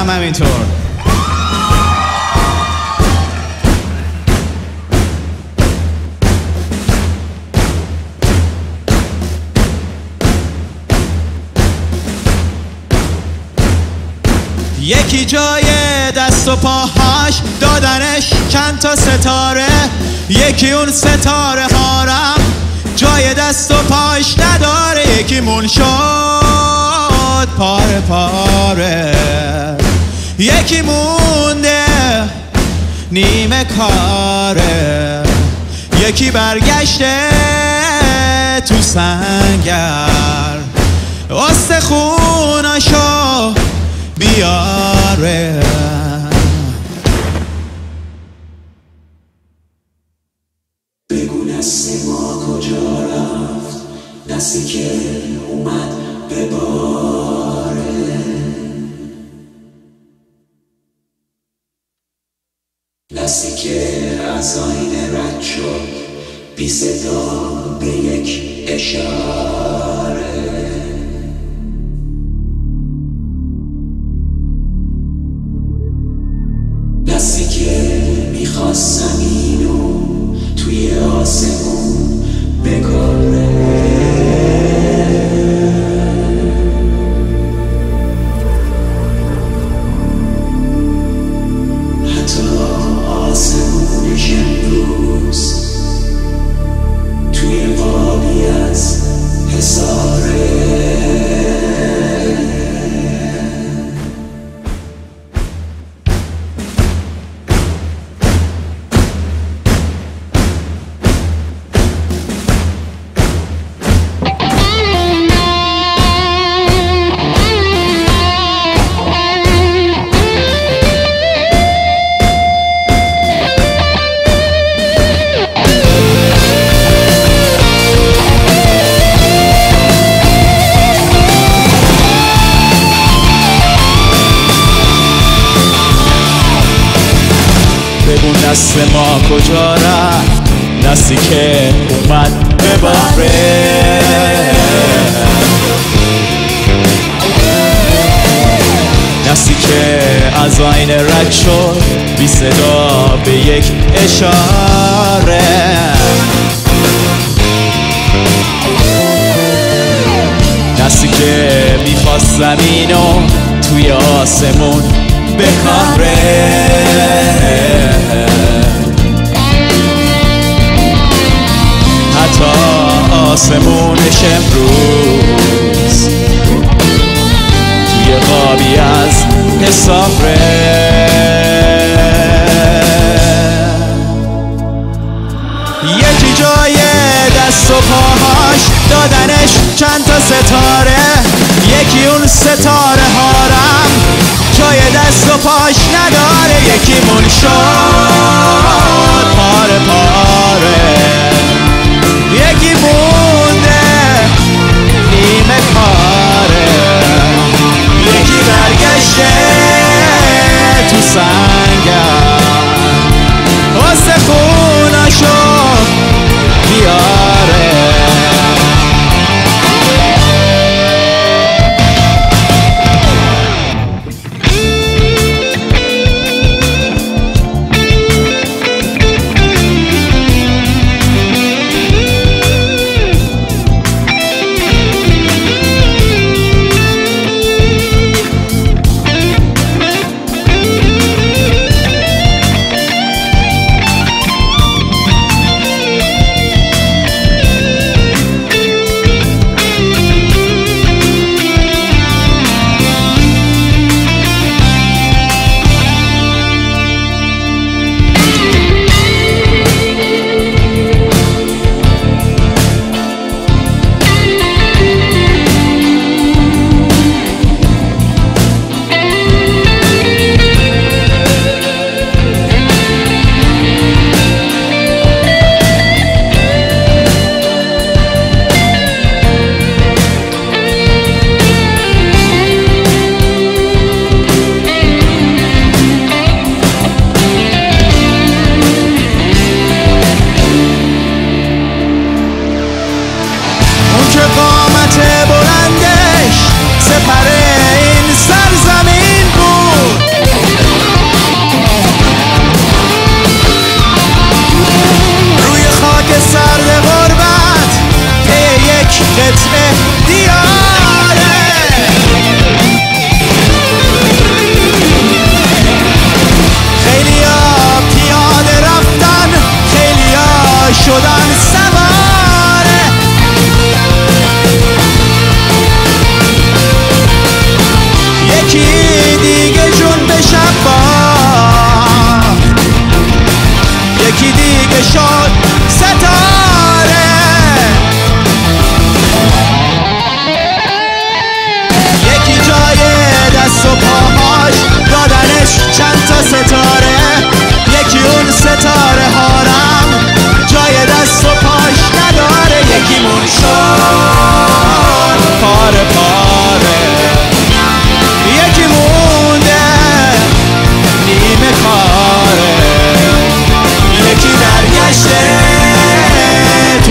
هم همینطور. یکی جای دست و پاهاش دادنش چند تا ستاره، یکی اون ستاره هارم جای دست و پاش نداره، یکی مون شد پاره پاره، یکی مونده نیمه کاره، یکی برگشته تو سنگر استخوناشو بیاره. بگو نسل ما کجا رفت، نسلی که اومد به باره، نسلی که از آینه رد شد بی صدا به یک اشاره، نسلی که میخواست زمینو توی آسمون بکاره، حتی آسمونش امروز توی قابی از حصاره. نسل ما کجا رفت، نسلی که اومد به باره، نسلی که از آینه رد شد بی صدا به یک اشاره، نسلی که میخواست زمینو توی آسمون بکاره، حتی آسمونش امروز توی قابی از حصاره. یکی جای دست و پاهاش دادنش چند تا ستاره، یکی اون ستاره هارم جای دست و پاش نداره، یکی مون شد پاره پاره، یکی مونده نیمه کاره، یکی برگشته تو سنگر استخوناشو بیاره.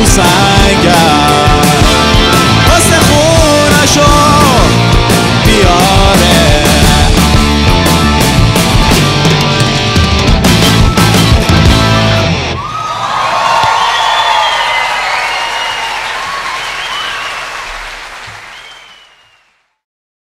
تو سر